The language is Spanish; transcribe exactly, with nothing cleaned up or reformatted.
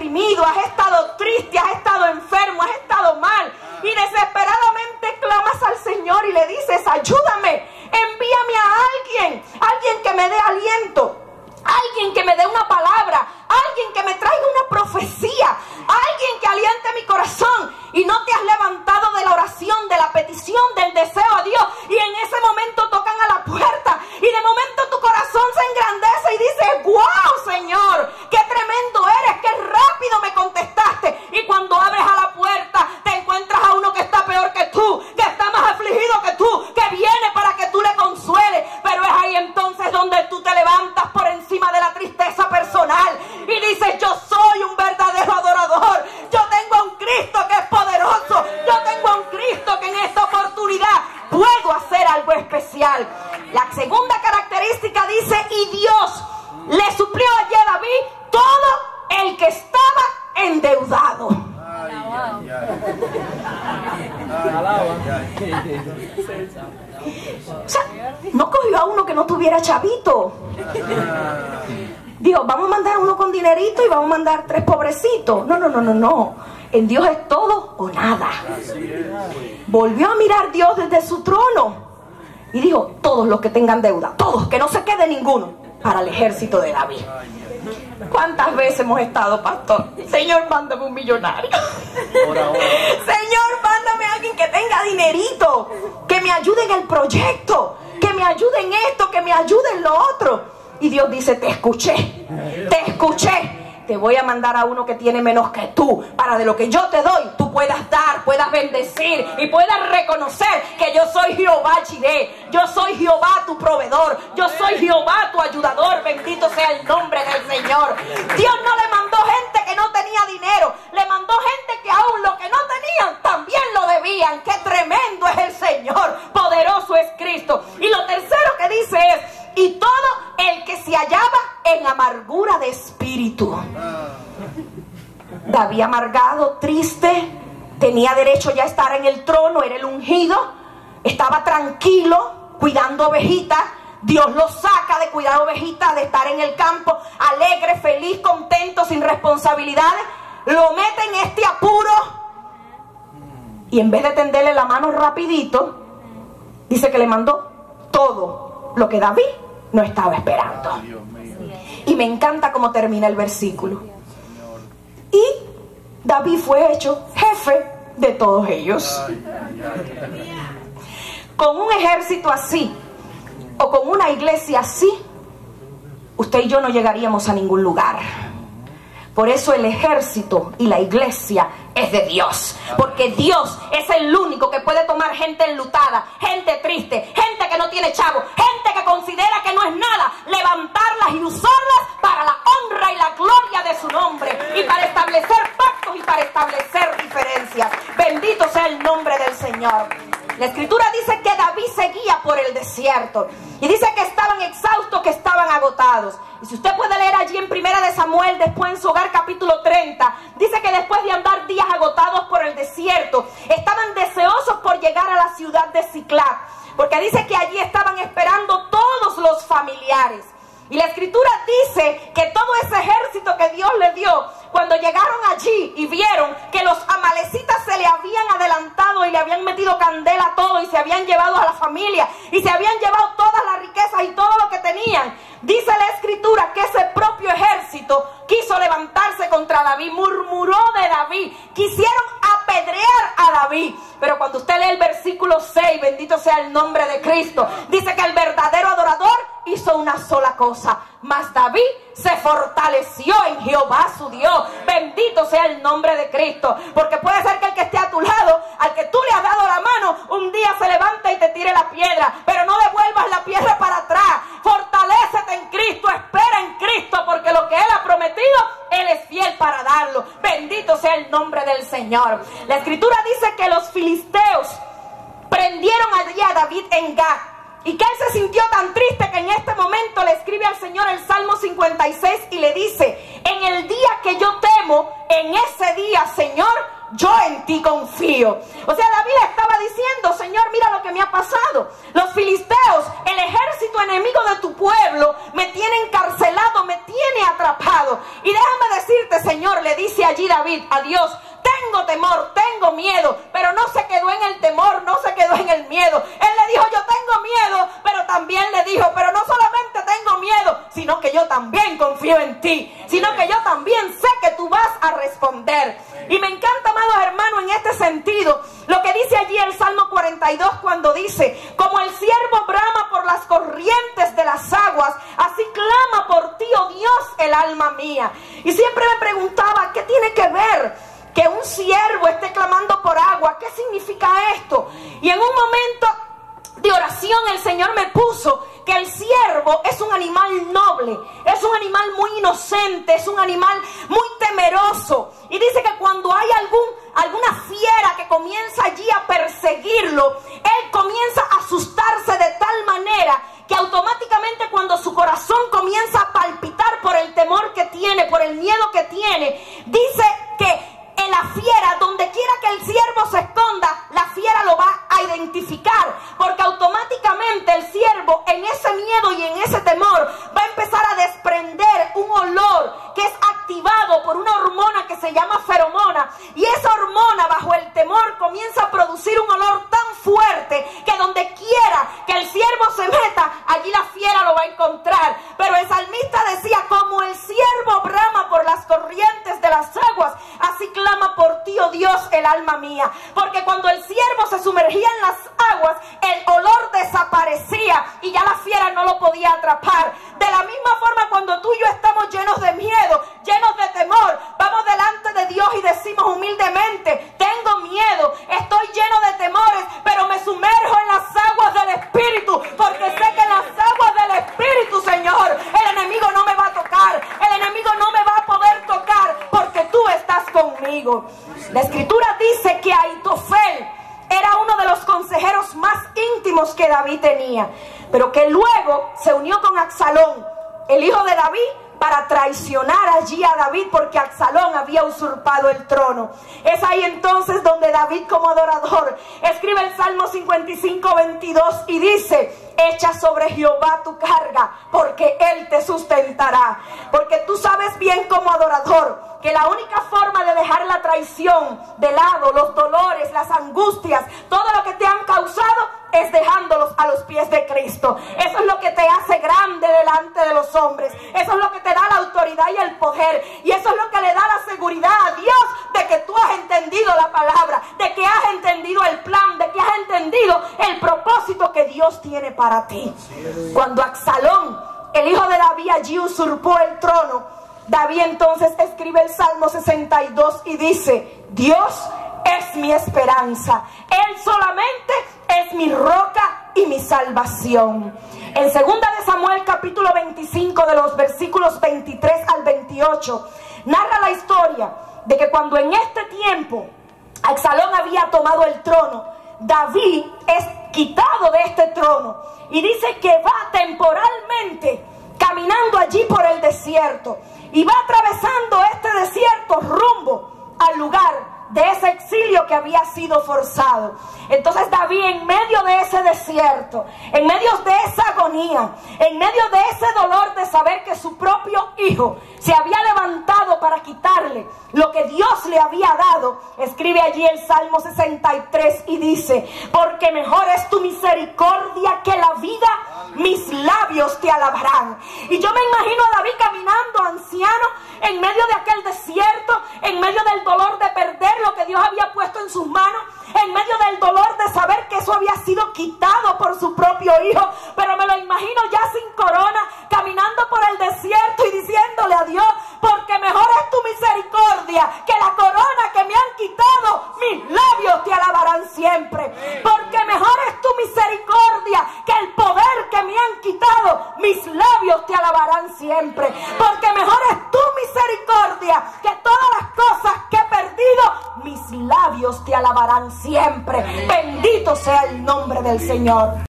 deprimido, has estado triste, has estado enfermo, has estado mal, y desesperadamente clamas al Señor y le dices: ayúdame, envíame a alguien, alguien que me dé aliento, alguien que me dé una palabra, alguien que me traiga una profecía, alguien que aliente mi corazón. Y no te has levantado de la oración, de la petición, del deseo a Dios, y en ese momento tocan a la puerta y de momento tu corazón se engrandece y dices: wow, Señor, qué tremendo eres, qué rápido me contestaste. Y cuando abres a la puerta te encuentras a uno que está peor que tú, que está más afligido que tú, que viene para que tú le consueles. Pero es ahí entonces donde tú te levantas por encima de la tristeza personal y dices: yo soy un verdadero adorador, yo tengo a un Cristo que es poderoso, yo tengo a un Cristo que en esta oportunidad puedo hacer algo especial. La segunda característica dice: y Dios le suplió allí a David todo el que estaba endeudado. Ay, ay, ay. O sea, no cogió a uno que no tuviera chavito. Dios, vamos a mandar uno con dinerito y vamos a mandar tres pobrecitos. No, no, no, no, no. En Dios es todo o nada. Volvió a mirar Dios desde su trono y dijo: todos los que tengan deuda, todos, que no se quede ninguno, para el ejército de David. ¿Cuántas veces hemos estado, pastor? Señor, mándame un millonario. Señor, mándame a alguien que tenga dinerito, que me ayude en el proyecto, que me ayude en esto, que me ayude en lo otro. Y Dios dice: te escuché, te escuché. Te voy a mandar a uno que tiene menos que tú, para de lo que yo te doy, tú puedas dar, puedas bendecir y puedas reconocer que yo soy Jehová Jireh, yo soy Jehová tu proveedor, yo soy Jehová tu ayudador. Bendito sea el nombre del Señor. Dios no le mandó gente que no tenía dinero, le mandó gente que aún lo que no tenían también lo debían. ¡Qué tremendo es el Señor! Poderoso es Cristo. Y lo tercero que dice es: y todo el que se hallaba en amargura de espíritu. David, amargado, triste, tenía derecho ya a estar en el trono, era el ungido, estaba tranquilo cuidando ovejitas. Dios lo saca de cuidar ovejitas, de estar en el campo, alegre, feliz, contento, sin responsabilidades. Lo mete en este apuro y en vez de tenderle la mano rapidito, dice que le mandó todo lo que David no estaba esperando. Y me encanta cómo termina el versículo. Y David fue hecho jefe de todos ellos. Con un ejército así, o con una iglesia así, usted y yo no llegaríamos a ningún lugar. Por eso el ejército y la iglesia es de Dios, porque Dios es el único que puede tomar gente enlutada, gente triste, gente que no tiene chavo, gente que considera que no es nada, levantarlas y usarlas para la honra y la gloria de su nombre, y para establecer pactos y para establecer diferencias. Bendito sea el nombre del Señor. La escritura dice que David seguía por el desierto y dice que estaban exhaustos, que estaban agotados. Y si usted puede leer allí en Primera de Samuel, después en su hogar, capítulo treinta, dice que después de andar días agotados por el desierto, estaban deseosos por llegar a la ciudad de Siclag, porque dice que allí estaban esperando todos los familiares. Y la escritura dice que todo ese ejército que Dios le dio, cuando llegaron allí y vieron que los amalecitas se le habían adelantado y le habían metido candela a todo y se habían llevado a la familia y se habían llevado todas las riquezas y todo lo que tenían, dice la escritura que ese propio ejército quiso levantarse contra David, murmuró de David, quisieron apedrear a David. Pero cuando usted lee el versículo seis, bendito sea el nombre de Cristo, dice que el verdadero adorador hizo una sola cosa: mas David se fortaleció en Jehová su Dios. Bendito sea el nombre de Cristo, porque puede ser que el que esté a tu lado, al que tú le has dado la mano, un día se levante y te tire la piedra, pero no devuelvas la piedra para atrás. Fortalécete en Cristo, espera en Cristo, porque lo que Él ha prometido, Él es fiel para darlo. Bendito sea el nombre del Señor. La escritura dice que los filisteos prendieron allí a David en Gat, y que él se sintió tan triste que en este momento le escribe al Señor el Salmo cincuenta y seis y le dice: en el día que yo temo, en ese día, Señor, yo en ti confío. O sea, David le estaba diciendo: Señor, mira lo que me ha pasado. Los filisteos, el ejército enemigo de tu pueblo, me tiene encarcelado, me tiene atrapado. Y déjame decirte, Señor, le dice allí David a Dios: tengo temor, tengo miedo. Pero no se quedó en el temor, no se quedó en el miedo. Él le dijo: yo tengo miedo, pero también le dijo: pero no solamente tengo miedo, sino que yo también confío en ti, sino que yo también sé que tú vas a responder. Y me encanta, amados hermanos, en este sentido, lo que dice allí el Salmo cuarenta y dos, cuando dice: como el ciervo brama por las corrientes de las aguas, así clama por ti, oh Dios, el alma mía. Y siempre me preguntaba, ¿qué tiene que ver que un siervo esté clamando por agua? ¿Qué significa esto? Y en un momento de oración el Señor me puso que el ciervo es un animal noble, es un animal muy inocente, es un animal muy temeroso. Y dice que cuando hay algún, alguna fiera que comienza allí a perseguirlo, él comienza a asustarse de tal manera que automáticamente, cuando su corazón comienza a palpitar por el temor que tiene, por el miedo que tiene, dice que en la fiera, donde quiera que el ciervo se esconda, la fiera lo va a identificar, porque automáticamente el ciervo, en ese miedo y en ese temor, va a empezar a desprender un olor que es activado por una hormona que se llama feromona, y esa hormona, bajo el temor, comienza a producir un olor tan fuerte que donde quiera que el ciervo se meta, allí la fiera lo va a encontrar. Pero el salmista decía: como el ciervo brama por las corrientes de las aguas, así clama por ti, oh Dios, el alma mía. Porque cuando el ciervo se sumergía en las aguas, el olor desaparecía y ya la fiera no lo podía atrapar. De la misma forma, cuando tú y yo estamos llenos de miedo, llenos de temor, vamos delante de Dios y decimos humildemente: tengo miedo, estoy lleno de temores, pero me sumerjo en las aguas del Espíritu, porque sé que en las aguas del Espíritu, Señor, el enemigo no me va a tocar, el enemigo no me va a poder tocar, porque tú estás conmigo. La Escritura dice que Ahitofel era uno de los consejeros más íntimos que David tenía, pero que luego se unió con Absalón, el hijo de David, para traicionar allí a David, porque Absalón había usurpado el trono. Es ahí entonces donde David, como adorador, escribe el Salmo cincuenta y cinco, veintidós y dice: echa sobre Jehová tu carga, porque Él te sustentará. Porque tú sabes bien, como adorador, que la única forma de dejar la traición de lado, los dolores, las angustias, todo lo que te han causado, es dejándolos a los pies de Cristo. Eso es lo que te hace grande delante de los hombres. Eso es lo que te da la autoridad y el poder. Y eso es lo que le da la seguridad a Dios de que tú has entendido la palabra, de que has entendido el plan, de que has entendido el propósito que Dios tiene para ti. Cuando Absalón, el hijo de David, allí usurpó el trono, David entonces escribe el Salmo sesenta y dos y dice: Dios es mi esperanza, Él solamente es mi roca y mi salvación. En segunda de Samuel, capítulo veinticinco, de los versículos veintitrés al veintiocho, narra la historia de que cuando en este tiempo Absalón había tomado el trono, David es quitado de este trono, y dice que va temporalmente caminando allí por el desierto, y va atravesando este desierto rumbo al lugar de ese exilio que había sido forzado. Entonces David, en medio de ese desierto, en medio de esa agonía, en medio de ese dolor de saber que su propio hijo se había levantado para quitarle lo que Dios le había dado, escribe allí el Salmo sesenta y tres y dice: porque mejor es tu misericordia que la vida, mis labios te alabarán. Y yo me imagino a David caminando, anciano, en medio de aquel desierto, en medio del dolor de perder lo que Dios había puesto en sus manos, en medio del dolor de saber que eso había sido quitado por su propio hijo. Pero me lo imagino ya sin corona, caminando por el desierto y diciéndole a Dios: porque mejor es tu misericordia que la corona que me han quitado, mis labios te alabarán siempre. Porque mejor es tu misericordia que el poder que me han quitado, mis labios te alabarán siempre. Porque mejor es tu misericordia que todas las cosas que he perdido, mis labios te alabarán siempre. Bendito sea el nombre del Señor.